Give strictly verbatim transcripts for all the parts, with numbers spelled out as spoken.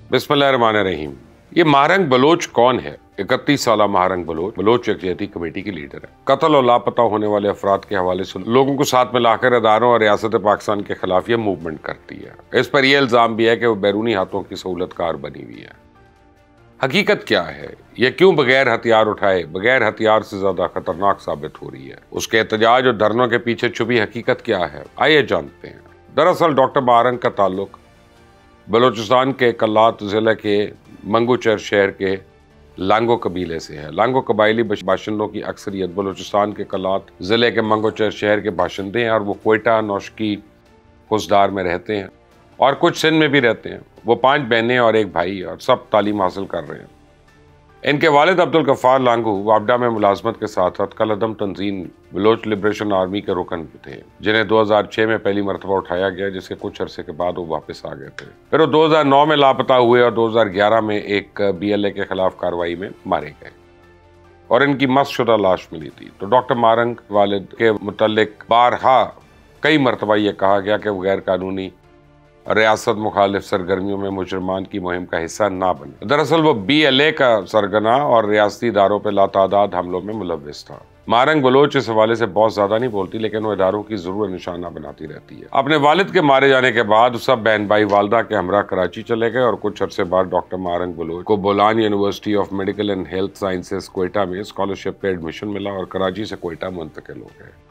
बिस्मिल्लाहिर्रहमानिर्रहीम। ये महारंग बलोच कौन है? इकतीस साल महारंग बलोच बलोच यकजहती कमेटी की लीडर है। कत्ल और लापता होने वाले अफराद के हवाले से लोगों को साथ में लाकर इदारों और रियासत पाकिस्तान के खिलाफ ये मूवमेंट करती है। इस पर यह इल्जाम भी है कि वो बैरूनी हाथों की सहूलतकार बनी हुई है। हकीकत क्या है? ये क्यों बगैर हथियार उठाए बगैर हथियार से ज्यादा खतरनाक साबित हो रही है? उसके एहतजाज और धरनों के पीछे छुपी हकीकत क्या है? आइए जानते हैं। दरअसल डॉक्टर महारंग का ताल्लुक बलूचिस्तान के कल्लात जिले के मंगूचर शहर के लांगो कबीले से है। लांगो कबायली बाशिंदों की अक्सरियत बलूचिस्तान के कल्लात जिले के मंगूचर शहर के बाशिंदे हैं और वो क्वेटा, नौशकी, खुसदार में रहते हैं और कुछ सिंध में भी रहते हैं। वो पांच बहनें और एक भाई और सब तालीम हासिल कर रहे हैं। इनके वालिद अब्दुल गफ्फार लांगू वापडा में मुलाजमत के साथ साथ कलअदम तंजीम बलोच लिबरेशन आर्मी के रुकन थे, जिन्हें दो हज़ार छह में पहली मरतबा उठाया गया, जिसके कुछ अरसे के बाद वो वापस आ गए थे। फिर वो दो हज़ार नौ में लापता हुए और दो हज़ार ग्यारह में एक बी एल ए के खिलाफ कार्रवाई में मारे गए और इनकी मस्शुदा लाश मिली थी। तो डॉक्टर महारंग वालिद के मुतल्लिक बारहा कई मरतबा ये कहा गया कि वो गैर कानूनी रियासत मुखालिफ सरगर्मियों में मुजरमान की मुहिम का हिस्सा ना बने। दरअसल वो बी एल ए का सरगना और रियासती इदारों पर लातादाद हमलों में मुलव्विस था। महारंग बलोच इस हवाले से बहुत ज्यादा नहीं बोलती, लेकिन वो इदारों की जरूर निशाना बनाती रहती है। अपने वालिद के मारे जाने के बाद सब बहन भाई वालदा के हमरा कराची चले गए और कुछ अरसे बाद डॉक्टर महारंग बलोच को Bolan university of medical and health sciences Quetta में स्कॉलरशिप पे एडमिशन मिला और कराची से क्वेटा मुंतकिल हो गए।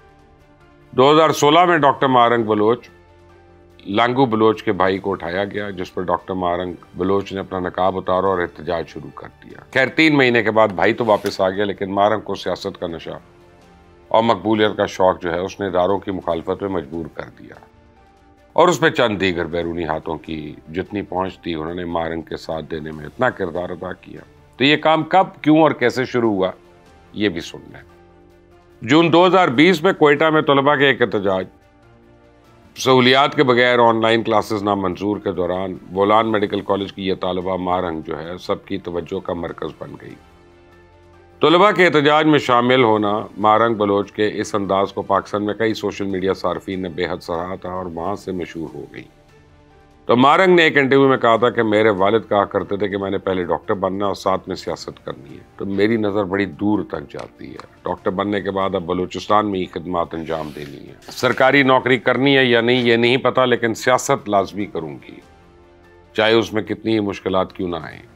दो हज़ार सोलह में डॉक्टर महारंग बलोच लांगू बलोच के भाई को उठाया गया, जिस पर डॉक्टर महारंग बलोच ने अपना नकाब उतारा और एहतजाज शुरू कर दिया। खैर तीन महीने के बाद भाई तो वापस आ गया, लेकिन महारंग को सियासत का नशा और मकबूलियत का शौक जो है उसने इदारों की मुखालफत में मजबूर कर दिया और उसमें चंद दीगर बैरूनी हाथों की जितनी पहुंच थी उन्होंने महारंग के साथ देने में इतना किरदार अदा किया। तो ये काम कब, क्यों और कैसे शुरू हुआ, ये भी सुन लें। जून दो हज़ार बीस में क्वेटा में तलबा के एक एहतजाज सहूलियात के बगैर ऑनलाइन क्लासेस नामंजूर के दौरान बोलान मेडिकल कॉलेज की यह तालिबा महारंग जो है सबकी तवज्जो का मरकज बन गई। तलबा के एहतजाज में शामिल होना महारंग बलोच के इस अंदाज को पाकिस्तान में कई सोशल मीडिया सार्फिन ने बेहद सराहा था और वहां से मशहूर हो गई। तो महारंग ने एक इंटरव्यू में कहा था कि मेरे वालिद कहा करते थे कि मैंने पहले डॉक्टर बनना और साथ में सियासत करनी है, तो मेरी नज़र बड़ी दूर तक जाती है। डॉक्टर बनने के बाद अब बलूचिस्तान में ही खिदमत अंजाम देनी है। सरकारी नौकरी करनी है या नहीं ये नहीं पता, लेकिन सियासत लाजमी करूंगी, चाहे उसमें कितनी ही मुश्किलात क्यों ना आए।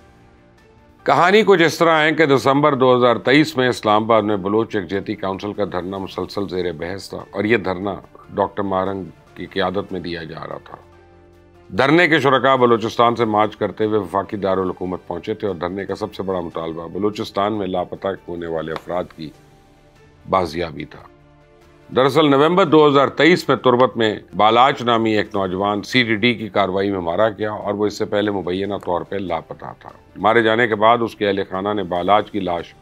कहानी कुछ इस तरह है कि दिसंबर दो हज़ार तेईस में इस्लामाबाद में बलोच यकजहती काउंसिल का धरना मुसलसल जेर बहस था और यह धरना डॉक्टर महारंग की क़यादत में दिया जा रहा था। धरने के शुरका बलूचिस्तान से मार्च करते हुए वफाकी दारुल हुकूमत पहुंचे थे और धरने का सबसे बड़ा मुतालबा बलूचिस्तान में लापता होने वाले अफराद की बाजियाबी था। दरअसल नवंबर दो हज़ार तेईस में तुरबत में बालाच नामी एक नौजवान सी डी डी की कार्रवाई में मारा गया और वो इससे पहले मुबैना तौर पर लापता था। मारे जाने के बाद उसके अहले खाना ने बालाच की लाश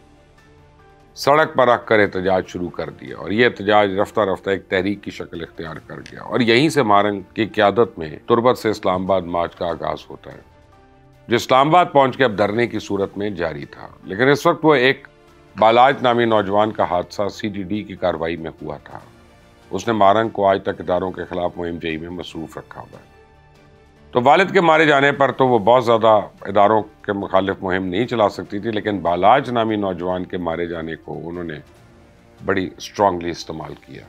सड़क पर रख कर एहतजाज शुरू कर दिया और यह एहतजाज रफ्ता रफ्ता एक तहरीक की शक्ल इख्तियार कर गया और यहीं से महारंग की क़यादत में तुरबत से इस्लामाबाद मार्च का आगाज होता है, जो इस्लामाबाद पहुंच के अब धरने की सूरत में जारी था। लेकिन इस वक्त वो एक बालाज नामी नौजवान का हादसा सी डी डी की कार्रवाई में हुआ था। उसने महारंग को आज तक इदारों के खिलाफ मुहिम जई में मसरूफ रखा हुआ है। तो वालिद के मारे जाने पर तो वो बहुत ज़्यादा इदारों के मुखालिफ मुहिम नहीं चला सकती थी, लेकिन बालाज नामी नौजवान के मारे जाने को उन्होंने बड़ी स्ट्रांगली इस्तेमाल किया,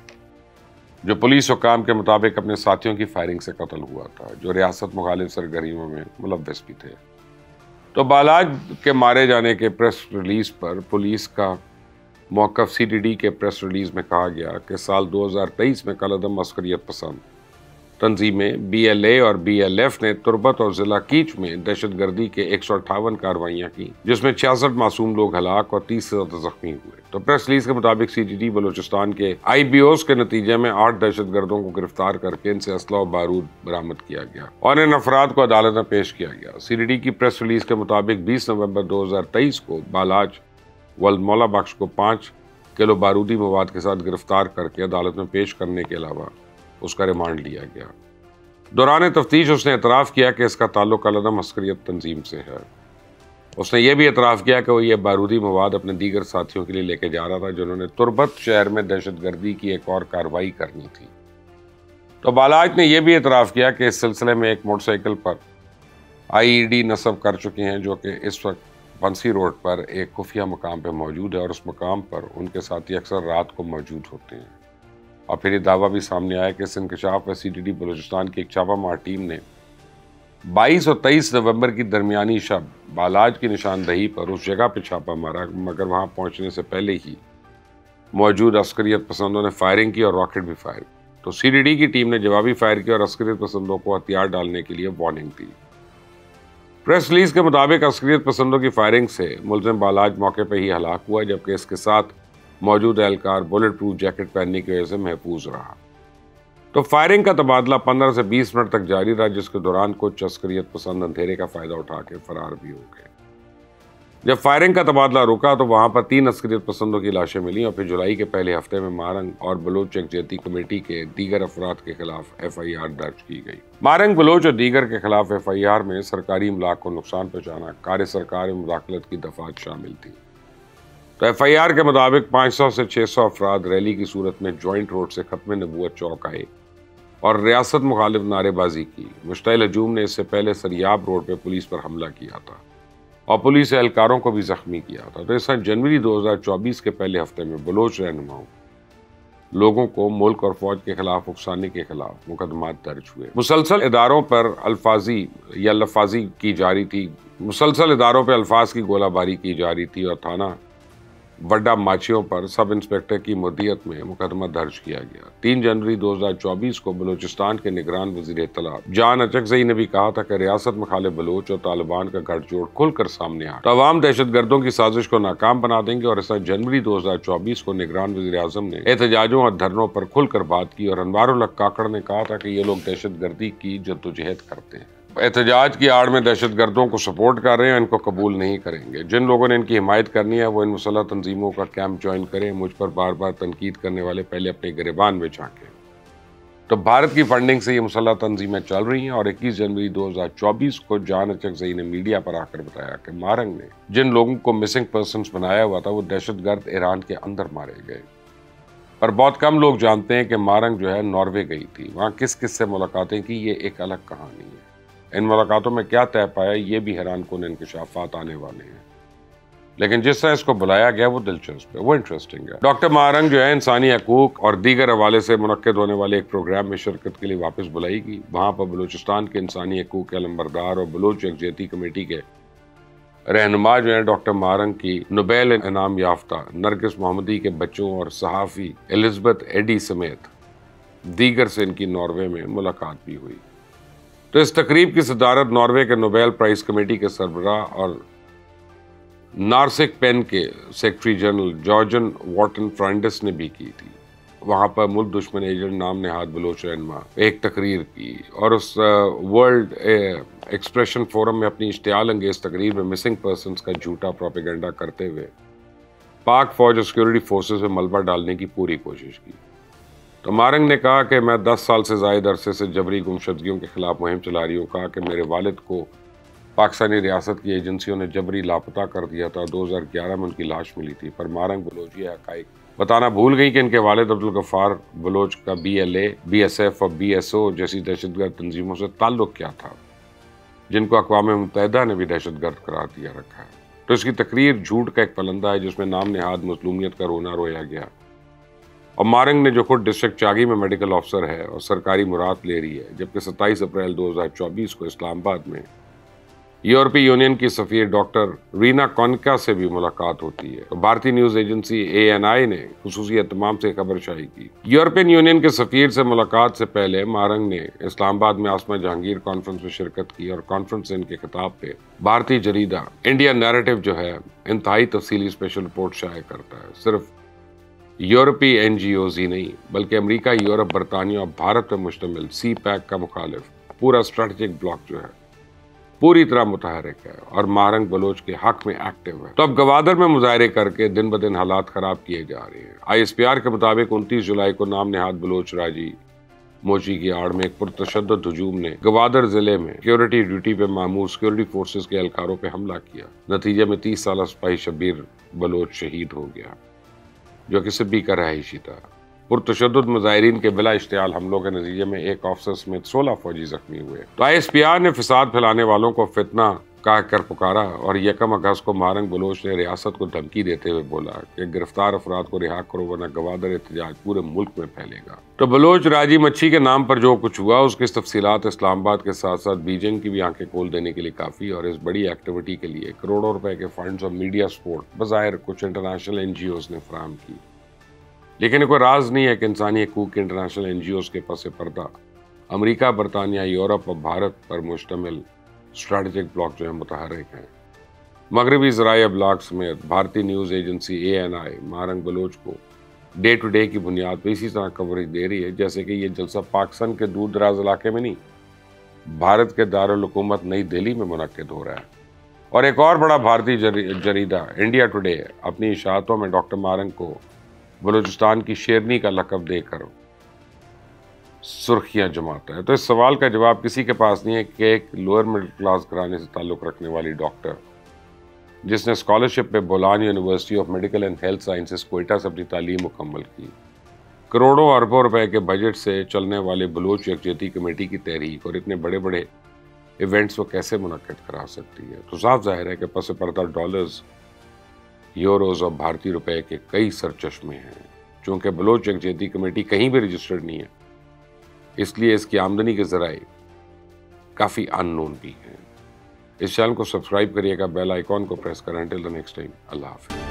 जो पुलिस हुकाम के मुताबिक अपने साथियों की फायरिंग से कत्ल हुआ था, जो रियासत मुखालिफ सरगर्मियों में मुलव्विस भी थे। तो बालाज के मारे जाने के प्रेस रिलीज़ पर पुलिस का मौक़िफ़ सी डी डी के प्रेस रिलीज़ में कहा गया कि साल दो हज़ार तेईस में कलअदम अस्करियत पसंद तंजीमें बी एल ए और बी एल एफ ने तुरबत और जिला कीच में दहशत गर्दी के एक सौ अट्ठावन कार्रवाइयाँ की, जिसमें छियासठ मासूम लोग हलाक और तीस से ज्यादा जख्मी हुए। तो प्रेस रिलीज के मुताबिक सी डी डी बलूचिस्तान के आई बी ओज के नतीजे में आठ दहशत गर्दों को गिरफ्तार करके इनसे असला और बारूद बरामद किया गया और इन अफराद को अदालत में पेश किया गया। सी डी डी की प्रेस रिलीज के मुताबिक बीस नवंबर दो हजार तेईस को बालाज वल्द मौला बख्श को पाँच किलो बारूदी मवाद के साथ गिरफ्तार करके अदालत में पेश करने के अलावा उसका रिमांड लिया गया। दौरान तफ्तीश उसने एतराफ़ किया कि इसका ताल्लुक कलअदम अस्करियत तंजीम से है। उसने यह भी एतराफ़ किया कि वो ये बारूदी मवाद अपने दीगर साथियों के लिए लेके जा रहा था, जिन्होंने तुरबत शहर में दहशत गर्दी की एक और कार्रवाई करनी थी। तो बालाज ने यह भी एतराफ़ किया कि इस सिलसिले में एक मोटरसाइकिल पर आईईडी नस्ब कर चुके हैं, जो कि इस वक्त बंसी रोड पर एक खुफिया मकाम पर मौजूद है और उस मकाम पर उनके साथी अक्सर रात को मौजूद होते हैं। और फिर ये दावा भी सामने आया कि इस इंकशाफ में सी डी डी बलूचिस्तान की एक छापामार टीम ने बाईस और तेईस नवंबर की दरमियानी शब बालाज की निशानदही पर उस जगह पर छापा मारा, मगर वहां पहुंचने से पहले ही मौजूद अस्करियत पसंदों ने फायरिंग की और रॉकेट भी फायर। तो सी डी डी की टीम ने जवाबी फायर किया और अस्करियत पसंदों को हथियार डालने के लिए वार्निंग दी। प्रेस रिलीज के मुताबिक अस्करियत पसंदों की फायरिंग से मुलजिम बालाज मौके पर ही हलाक हुआ, जबकि इसके साथ मौजूद एहलकार बुलेट प्रूफ जैकेट पहनने की वजह से महफूज रहा। तो फायरिंग का तबादला पंद्रह से बीस मिनट तक जारी रहा, जिसके दौरान कुछ अस्करियत पसंद अंधेरे का फायदा उठा के फरार भी हो गए। जब फायरिंग का तबादला रुका तो वहां पर तीन अस्करियत पसंदों की लाशें मिली और फिर जुलाई के पहले हफ्ते में मारंग और बलोच यकजहती कमेटी के दीगर अफराद के खिलाफ एफ आई आर दर्ज की गई। मारंग, बलोच और दीगर के खिलाफ एफ आई आर में सरकारी इमलाक को नुकसान पहुंचाना, कार्य सरकार में मुदाखलत की दफात शामिल थी। तो एफ आई आर के मुताबिक पाँच सौ से छह सौ अफराद रैली की सूरत में जॉइंट रोड से खत्म नबूवत चौक आए और रियासत मुखालिफ नारेबाजी की। मुश्तइल हजूम ने इससे पहले सरियाब रोड पर पुलिस पर हमला किया था और पुलिस एहलकारों को भी जख्मी किया था। तो इस साल जनवरी दो हज़ार चौबीस के पहले हफ्ते में बलोच रहनुमाओं लोगों को मुल्क और फौज के खिलाफ उकसाने के खिलाफ मुकदमा दर्ज हुए। मुसलसल इदारों पर अल्फाजी या लफाजी की जारी थी मुसलसल इदारों पर अल्फाज की गोलाबारी की जा रही थी और थाना वड्डा माचियों पर सब इंस्पेक्टर की मुद्दियत में मुकदमा दर्ज किया गया। तीन जनवरी दो हज़ार चौबीस को बलूचिस्तान के निगरान वजीर इत्तलात जान अचकजई ने भी कहा था कि रियासत मुखालिफ बलोच और तालिबान का गठजोड़ खुलकर सामने आया तो अवाम दहशतगर्दों की साजिश को नाकाम बना देंगे। और इस जनवरी दो हज़ार चौबीस को निगरान वजीर आजम ने एहतजाजों और धरनों पर खुलकर बात की और अनवारुल हक काकड़ ने कहा था कि ये लोग दहशतगर्दी की जद्दोजहद करते हैं, एहतजाज की आड़ में दहशतगर्दों को सपोर्ट कर रहे हैं, इनको कबूल नहीं करेंगे। जिन लोगों ने इनकी हिमायत करनी है वो इन मुसल्लह तंजीमों का कैंप ज्वाइन करें। मुझ पर बार बार तनकीद करने वाले पहले अपने गिरबान में झांकें। तो भारत की फंडिंग से ये मुसल्लह तंजीमें चल रही हैं और इक्कीस जनवरी दो हज़ार चौबीस को जान अचकजई ने मीडिया पर आकर बताया कि मारंग ने जिन लोगों को मिसिंग पर्सन्स बनाया हुआ था वो दहशतगर्द ईरान के अंदर मारे गए। पर बहुत कम लोग जानते हैं कि मारंग जो है नॉर्वे गई थी, वहाँ किस किस से मुलाकातें की, ये एक अलग कहानी है। इन मुलाकातों में क्या तय पाया ये भी हैरान कुन इंकशाफात आने वाले हैं, लेकिन जिस तरह इसको बुलाया गया वो दिलचस्प है, वो इंटरेस्टिंग है। डॉक्टर मारंग जो है इंसानी हकूक और दीगर हवाले से मुनक्किद होने वाले एक प्रोग्राम में शिरकत के लिए वापस बुलाई गई। वहां पर बलूचिस्तान के इंसानी हकूक के अलंबरदार और बलूच यकजहती कमेटी के रहनुमा जो है डॉक्टर मारंग की नोबेल इनाम याफ्ता नरगिस मोहम्मदी के बच्चों और सहाफ़ी एलिजबेथ एडी समेत दीगर से इनकी नॉर्वे में मुलाकात भी हुई। तो इस तकरीब की सदारत नॉर्वे के नोबेल प्राइज कमेटी के सरबराह और नार्सिक पेन के सेक्रेटरी जनरल जॉर्जन वॉटन फ्रांडिस ने भी की थी। वहाँ पर मुल्क दुश्मन एजेंट नाम नेहाद बलोच रहनुमा एक तकरीर की और उस वर्ल्ड एक्सप्रेशन फोरम में अपनी इश्तियाल अंगेज तकरीर में मिसिंग पर्सनस का झूठा प्रोपेगेंडा करते हुए पाक फौज और सिक्योरिटी फोर्सेस में मलबा डालने की पूरी कोशिश की। तो मारंग ने कहा कि मैं दस साल से ज़ायद अरसे से जबरी गुमशदगियों के खिलाफ मुहिम चला रही हूँ। कहा कि मेरे वालिद को पाकिस्तानी रियासत की एजेंसियों ने जबरी लापता कर दिया था। दो हज़ार ग्यारह में उनकी लाश मिली थी, पर मारंग बलोची हक़ाइक़ बताना भूल गई कि इनके वालिद अब्दुल गफ्फार बलोच का B L A, B S F और बी एस ओ जैसी दहशतगर्द तंजीमों से ताल्लुक़ क्या था, जिनको अक़वाम मुत्तहिदा ने भी दहशतगर्द करार दिया रखा है। तो इसकी तकरीर झूठ का एक पलंदा है जिसमें नाम नेहाद मज़लूमियत का रोना रोया गया। और मारंग ने जो खुद डिस्ट्रिक्ट चागी में मेडिकल ऑफिसर है और सरकारी मुराद ले रही है, जबकि सत्ताईस अप्रैल दो हज़ार चौबीस को इस्लामाबाद में यूरोपीय यूनियन की सफीर डॉक्टर रीना कॉनिका से भी मुलाकात होती है। तो भारतीय news agency A N I ने खुसूसी एहतमाम से खबर शायी की। यूरोपियन यूनियन के सफीर से मुलाकात से पहले मारंग ने इस्लामाबाद में आसमा जहांगीर कॉन्फ्रेंस में शिरकत की और कॉन्फ्रेंस से इनके खिताब पे भारतीय जरीदा इंडिया नैरेटिव जो है इंतहाई तफसीली स्पेशल रिपोर्ट शाये करता है। सिर्फ यूरोपीय एन जी ओज ही नहीं बल्कि अमरीका, यूरोप, बरतानिया और भारत पर मुश्तमिल सी पैक का मुखालिफ पूरा स्ट्रेटेजिक ब्लॉक जो है पूरी तरह मुतहरिक है और मारंग बलोच के हक में एक्टिव है। तो अब गवादर में मुजाहरे करके दिन ब दिन हालात खराब किए जा रहे हैं। आई एस पी आर के मुताबिक उनतीस जुलाई को नाम नेहाद बलोच राजी मोची की आड़ में एक पुरतशद्दुद हुजूम ने गवादर जिले में सिक्योरिटी ड्यूटी पे मामूर सिक्योरिटी फोर्सेस के एहलकारों पे हमला किया। नतीजे में तीस साल सिपाही शब्बीर बलोच शहीद हो गया, जो कि सिब्बी का रहायशी था। पुरतशद्दुद मुजाहिरीन के बिला इश्तियाल हमलों के नतीजे में एक ऑफिसर समेत सोलह फौजी जख्मी हुए। तो आई एस पी आर ने फिसाद फैलाने वालों को फितना कह कर पुकारा और यकम अगस्त को मारंग बलोच ने रियासत को धमकी देते हुए बोला कि गिरफ्तार अफराद को रिहा करो वरना गवादर एहतजाज पूरे मुल्क में फैलेगा। तो बलोच राजी मच्छी के नाम पर जो कुछ हुआ उसकी तफसीलात इस्लामाबाद के साथ साथ बीजिंग की भी आंखें खोल देने के लिए काफ़ी, और इस बड़ी एक्टिविटी के लिए करोड़ों रुपए के फंड्स और मीडिया सपोर्ट बज़ाहिर कुछ इंटरनेशनल एन जी ओज़ ने फराहम की। लेकिन कोई राज नहीं है कि इंसानी हकूक़ के इंटरनेशनल एन जी ओज़ के पस पर्दा अमरीका, बरतानिया, यूरोप और भारत पर मुश्तमिल स्ट्रैटेजिक ब्लॉक जो है मुतहर्रिक हैं। मगरबी ज़राए ब्लॉक समेत भारतीय news agency A N I Mahrang Baloch को डे टू डे की बुनियाद पर इसी तरह कवरेज दे रही है जैसे कि ये जलसा पाकिस्तान के दूर दराज इलाके में नहीं, भारत के दारुल हुकूमत नई दिल्ली में मुनक्किद हो रहा है। और एक और बड़ा भारतीय जरीदा इंडिया टुडे अपनी इशाअतों में डॉक्टर मारंग को बलूचिस्तान की शेरनी का लक़ब देकर सुर्खियां जमाता है। तो इस सवाल का जवाब किसी के पास नहीं है कि एक लोअर मिडिल क्लास घराने से ताल्लुक़ रखने वाली डॉक्टर जिसने स्कॉलरशिप पे Bolan university of medical and health sciences Quetta से अपनी तालीम मुकम्मल की, करोड़ों अरबों रुपए के बजट से चलने वाले बलोच यकजहती कमेटी की तहरीक और इतने बड़े बड़े इवेंट्स को कैसे मुनक्किद करा सकती है। तो साफ जाहिर है कि पस पर्दा डॉलर्स, यूरोज और भारतीय रुपए के कई सरचश्मे हैं। चूँकि बलोच यकजहती कमेटी कहीं भी रजिस्टर्ड नहीं है, इसलिए इसकी आमदनी के ज़राए काफ़ी अननोन भी हैं। इस चैनल को सब्सक्राइब करिएगा, बेल आइकॉन को प्रेस करें। टिल द नेक्स्ट टाइम, अल्लाह हाफ़िज़।